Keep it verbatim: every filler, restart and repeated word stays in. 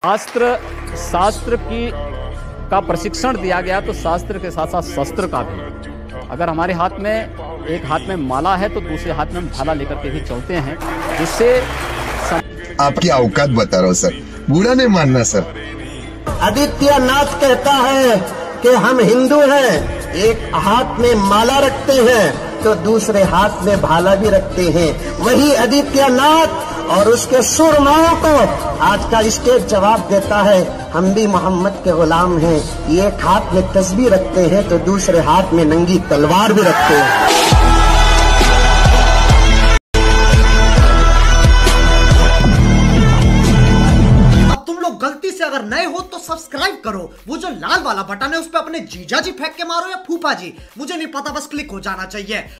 शास्त्र शास्त्र की का प्रशिक्षण दिया गया तो शास्त्र के साथ साथ शस्त्र का भी। अगर हमारे हाथ में एक हाथ में माला है तो दूसरे हाथ में हम भाला लेकर के भी चलते हैं, जिससे सम... आपकी औकात बता रहा हूँ सर, बुरा नहीं मानना सर। आदित्यनाथ कहता है कि हम हिंदू हैं, एक हाथ में माला रखते हैं तो दूसरे हाथ में भाला भी रखते हैं। वही आदित्यनाथ और उसके सुरमाओं को आज का स्टेट जवाब देता है, हम भी मोहम्मद के गुलाम हैं। ये एक हाथ में तस्बीह रखते हैं तो दूसरे हाथ में नंगी तलवार भी रखते हैं। गलती से अगर नए हो तो सब्सक्राइब करो, वो जो लाल वाला बटन है उस पर अपने जीजा जी फेंक के मारो या फूफा जी, मुझे नहीं पता, बस क्लिक हो जाना चाहिए।